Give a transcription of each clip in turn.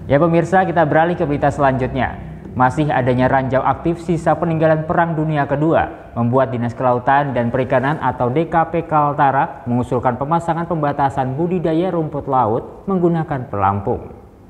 Ya pemirsa, kita beralih ke berita selanjutnya. Masih adanya ranjau aktif sisa peninggalan Perang Dunia Kedua membuat Dinas Kelautan dan Perikanan atau DKP Kaltara mengusulkan pemasangan pembatasan budidaya rumput laut menggunakan pelampung.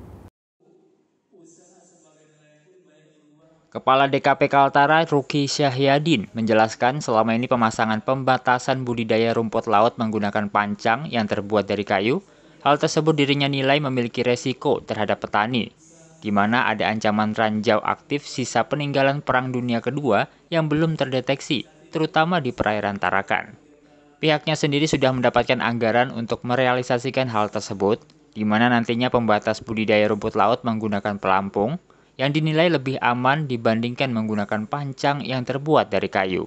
Kepala DKP Kaltara Ruki Syahyadin menjelaskan selama ini pemasangan pembatasan budidaya rumput laut menggunakan pancang yang terbuat dari kayu, hal tersebut dirinya nilai memiliki resiko terhadap petani, di mana ada ancaman ranjau aktif sisa peninggalan Perang Dunia Kedua yang belum terdeteksi, terutama di perairan Tarakan. Pihaknya sendiri sudah mendapatkan anggaran untuk merealisasikan hal tersebut, di mana nantinya pembatas budidaya rumput laut menggunakan pelampung, yang dinilai lebih aman dibandingkan menggunakan pancang yang terbuat dari kayu.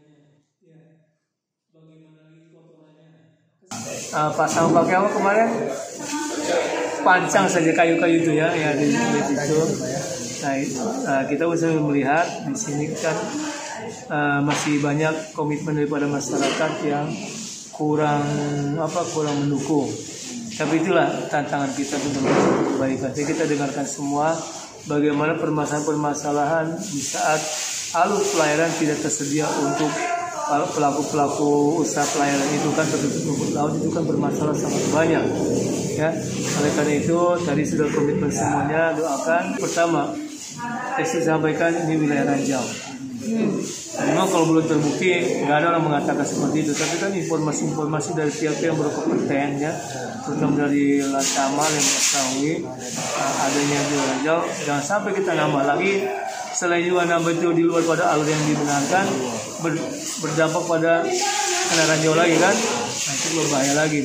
Pasang pakai apa kemarin? Pancang saja kayu-kayu itu ya di situ. Nah, kita bisa melihat di sini kan masih banyak komitmen daripada masyarakat yang kurang mendukung. Tapi itulah tantangan kita untuk perbaikan. Jadi kita dengarkan semua bagaimana permasalahan-permasalahan di saat alur pelayaran tidak tersedia untuk pelaku-pelaku usaha pelayaran itu kan tertutup rumput laut itu kan bermasalah sangat banyak ya. Oleh karena itu tadi sudah komitmen semuanya, doakan. Pertama, saya sampaikan ini wilayah ranjau. Memang kalau belum terbukti nggak ada orang mengatakan seperti itu, tapi kan informasi dari pihak-pihak yang berkompeten ya, terutama dari Lantamal yang mengetahui adanya di ranjau. Jangan sampai kita nambah lagi, selain juga nambah itu di luar pada alur yang dibenarkan, berdampak pada kena ranjau lagi kan, nah itu berbahaya lagi.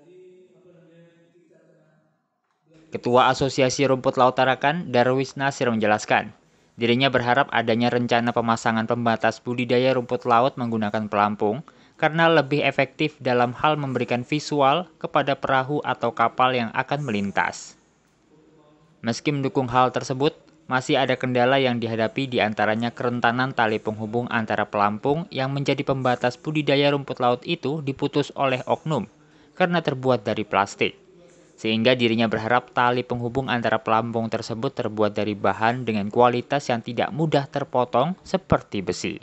Ketua Asosiasi Rumput Laut Tarakan, Darwis Nasir menjelaskan, dirinya berharap adanya rencana pemasangan pembatas budidaya rumput laut menggunakan pelampung karena lebih efektif dalam hal memberikan visual kepada perahu atau kapal yang akan melintas. Meski mendukung hal tersebut, masih ada kendala yang dihadapi di antaranya kerentanan tali penghubung antara pelampung yang menjadi pembatas budidaya rumput laut itu diputus oleh oknum karena terbuat dari plastik. Sehingga dirinya berharap tali penghubung antara pelampung tersebut terbuat dari bahan dengan kualitas yang tidak mudah terpotong seperti besi.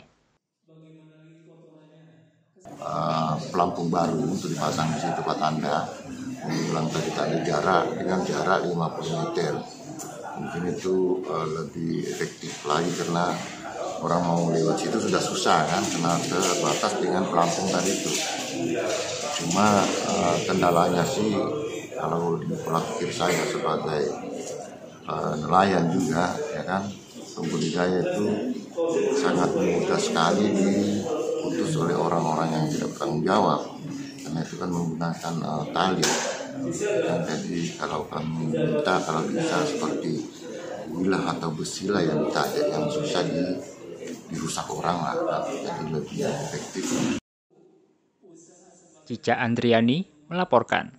Pelampung baru untuk dipasang di situ tempat Anda, bilang tadi tadi dengan jarak 50 meter. Mungkin itu lebih efektif lagi karena orang mau lewat situ sudah susah kan, karena terbatas dengan pelampung tadi itu. Cuma kendalanya sih, kalau di pola pikir saya sebagai nelayan juga, ya kan, budidaya itu sangat mudah sekali diputus oleh orang-orang yang tidak bertanggung jawab, karena itu kan menggunakan tali. Dan jadi kalau kami minta, kalau bisa seperti wilah atau besi lah yang susah dirusak orang lah, jadi lebih efektif. Cica Andriani melaporkan.